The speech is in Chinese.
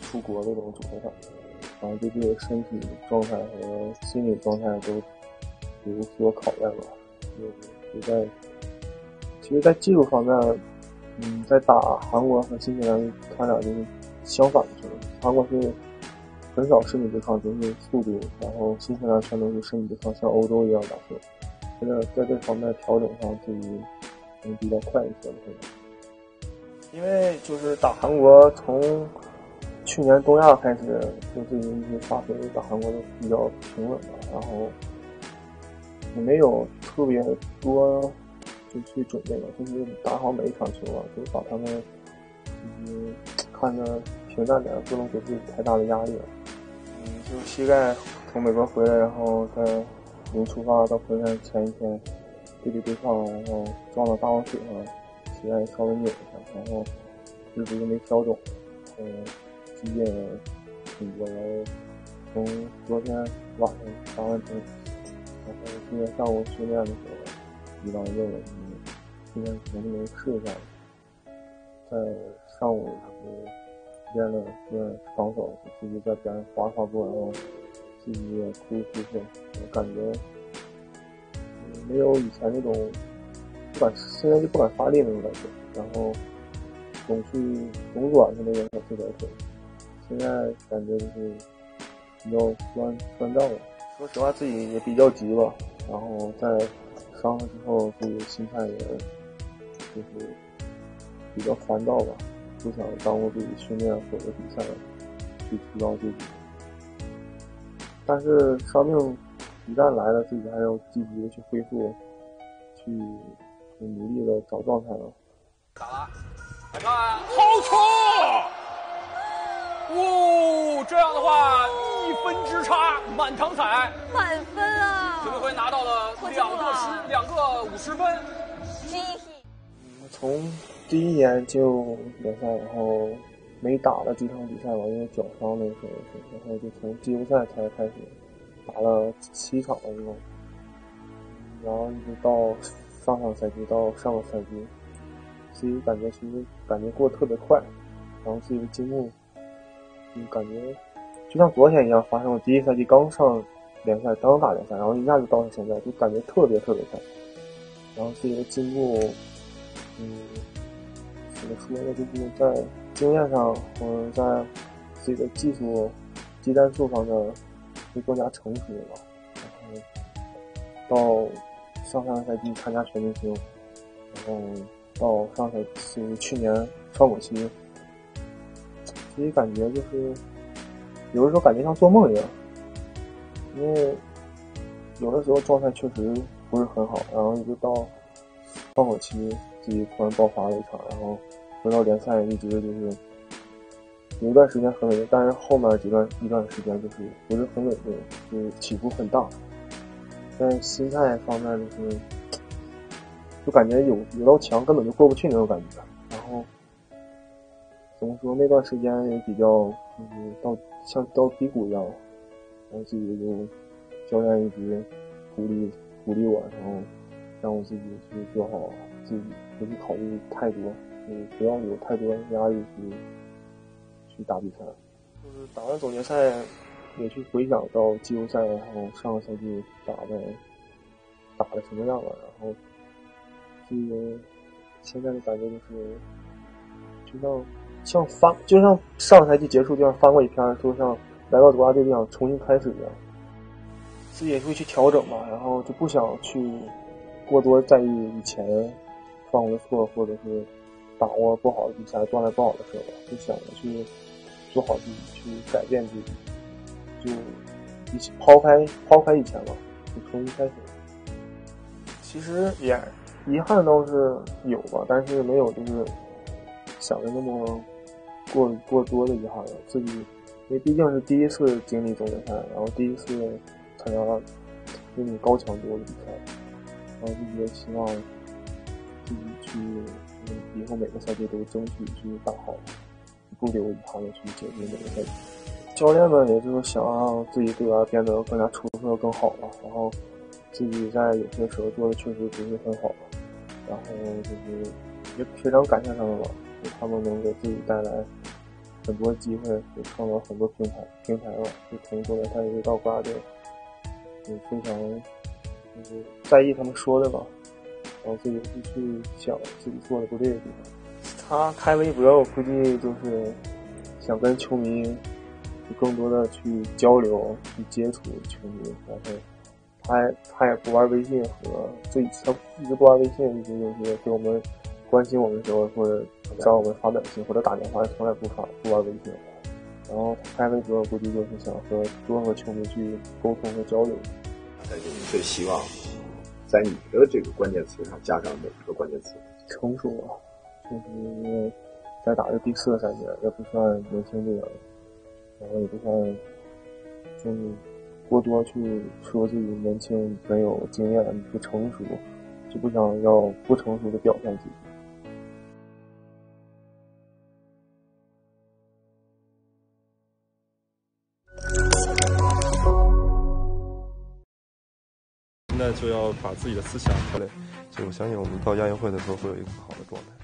出国的这种主赛场，然后对自己的身体状态和心理状态都有所考验吧。其实在技术方面，在打韩国和新西兰，他俩就是相反的球队。韩国是很少身体对抗，就是速度，然后新西兰全都是身体对抗，像欧洲一样打球。在这方面调整上，自己比较快一些。因为就是打韩国，从去年东亚开始，就自己一直发挥打韩国的比较平稳吧，然后也没有特别多就去准备了，就是打好每一场球啊，就把他们看着平淡点，不能给自己太大的压力了。就膝盖从美国回来，然后在临出发到回来前一天对抗，然后撞到大王水上，膝盖稍微扭一下，然后一直没消肿，肌腱挺多，然后从昨天晚上打完球，然后今天上午训练的时候遇到热了，今天可能没试一下，在上午练防守，自己在边上滑过，然后自己也突破，我感觉没有以前那种现在就不敢发力那种感觉，然后总软的那种小自个腿，现在感觉就是比较酸胀了。说实话，自己也比较急吧，然后在伤了之后，自己的心态也就是比较烦躁吧，不想耽误自己训练或者比赛去提高自己。但是伤病一旦来了，自己还要积极的去恢复，去努力的找状态了。 打了，来看，好球！这样的话1分之差，满堂彩， 满分啊！ 孙铭徽拿到了两个50分。 从第一年就联赛，然后没打了几场比赛吧，因为脚伤那时候然后就从季后赛才开始打了7场了一共，然后一直到上赛季到上个赛季，自己感觉过得特别快，然后自己的进步，感觉就像昨天一样发生了。第一赛季刚上联赛，刚打联赛，然后一下就到了现在，就感觉特别快，然后自己的进步，怎么说呢，就是在经验上或者在自己的技战术方面会更加成熟了吧。然后到上赛季参加全明星，然后到上赛季去年上国旗，自己感觉就是有的时候感觉像做梦一样，因为有的时候状态确实不是很好，然后一直到上国旗自己突然爆发了一场，然后回到联赛一直就是有一段时间很稳定，但是后面一段时间就是不是很稳定，就是起伏很大。在心态方面就感觉有道墙根本就过不去那种感觉，然后怎么说，那段时间也比较像到低谷一样，然后自己就教练一直鼓励我，然后让我自己去做好自己，不去考虑太多，不要有太多压力去打比赛。就是打完总决赛也去回想到季后赛，然后上个赛季打的什么样了，然后现在的感觉就像上赛季结束就像翻过一篇，就像来到国家队这样重新开始一样，自己也会去调整嘛，然后就不想去过多在意以前犯过的错，或者是把握不好的比赛、状态不好的时候，就想着去做好自己，去改变自己，就一起抛开以前嘛，就重新开始。其实也遗憾倒是有吧，但是没有就是想的那么过多的遗憾了。自己因为毕竟是第一次经历总决赛，然后第一次参加那种高强度的比赛，然后自己也希望自己去以后每个赛季都争取去打好，不留遗憾的去解决每个赛季。教练们也就是想让自己队员变得更加出色更好了，然后自己在有些时候做的确实不是很好，然后就是也非常感谢他们吧，他们能给自己带来很多机会，也创造很多平台吧，就腾出来他一个到国家队，也非常就是在意他们说的吧，然后自己会去想自己做的不对的地方。他开微博，我估计就是想跟球迷更多的去交流、去接触球迷，然后他也不玩微信和他一直不玩微信，一直就是给我们关心我们的时候，或者找我们发短信或者打电话，从来不玩微信。然后开微博，估计就是想多和球迷去沟通和交流。 但是你最希望在你的这个关键词上加上哪一个关键词？ 成熟啊，就是因为在打的第4个赛季，也不算年轻队员，然后也不算就是过多去说自己年轻、没有经验、不成熟，就不想要不成熟的表现自己。 现在就要把自己的思想调练，所以我相信我们到亚运会的时候会有一个好的状态。